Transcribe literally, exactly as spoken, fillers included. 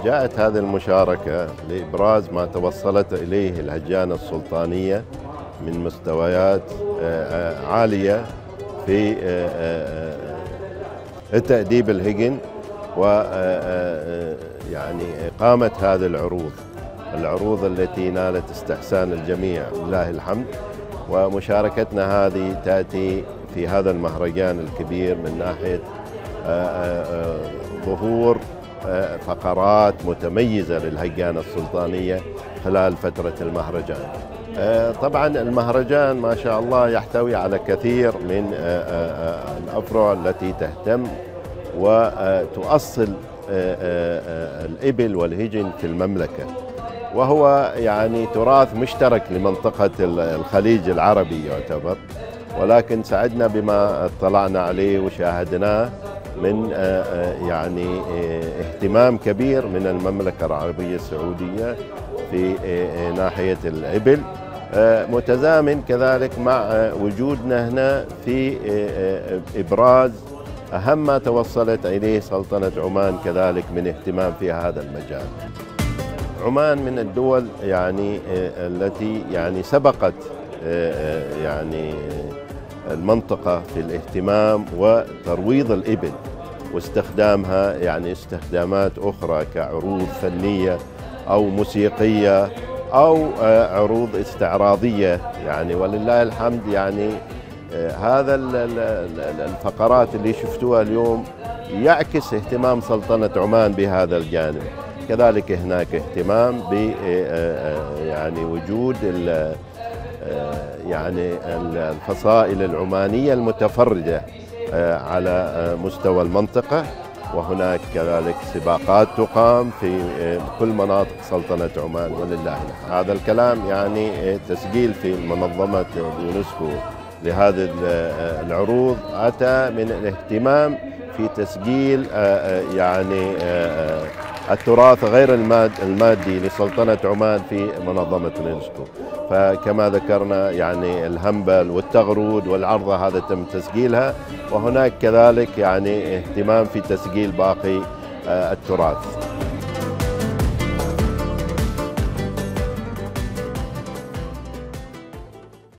جاءت هذه المشاركة لإبراز ما توصلت إليه الهجانة السلطانية من مستويات عالية في تأديب الهجن، و يعني إقامة هذه العروض العروض التي نالت استحسان الجميع لله الحمد. ومشاركتنا هذه تأتي في هذا المهرجان الكبير من ناحية ظهور فقرات متميزة للهجانة السلطانية خلال فترة المهرجان. طبعا المهرجان ما شاء الله يحتوي على كثير من الأفرع التي تهتم وتؤصل الإبل والهجن في المملكة، وهو يعني تراث مشترك لمنطقة الخليج العربي يعتبر، ولكن سعدنا بما اطلعنا عليه وشاهدناه من يعني اهتمام كبير من المملكة العربية السعودية في ناحية الإبل، متزامن كذلك مع وجودنا هنا في إبراز أهم ما توصلت إليه سلطنة عمان كذلك من اهتمام في هذا المجال. عمان من الدول يعني التي يعني سبقت يعني المنطقة في الاهتمام وترويض الإبل واستخدامها يعني استخدامات أخرى كعروض فنية أو موسيقية أو عروض استعراضية يعني، ولله الحمد يعني هذا الفقرات اللي شفتوها اليوم يعكس اهتمام سلطنة عمان بهذا الجانب. كذلك هناك اهتمام ب يعني وجود يعني الفصائل العمانية المتفردة على مستوى المنطقة، وهناك كذلك سباقات تقام في كل مناطق سلطنة عمان ولله الحمد. هذا الكلام يعني تسجيل في منظمة اليونسكو لهذه العروض أتى من الاهتمام في تسجيل يعني التراث غير المادي لسلطنة عمان في منظمة اليونسكو. فكما ذكرنا يعني الهمبل والتغرود والعرضة هذا تم تسجيلها، وهناك كذلك يعني اهتمام في تسجيل باقي التراث.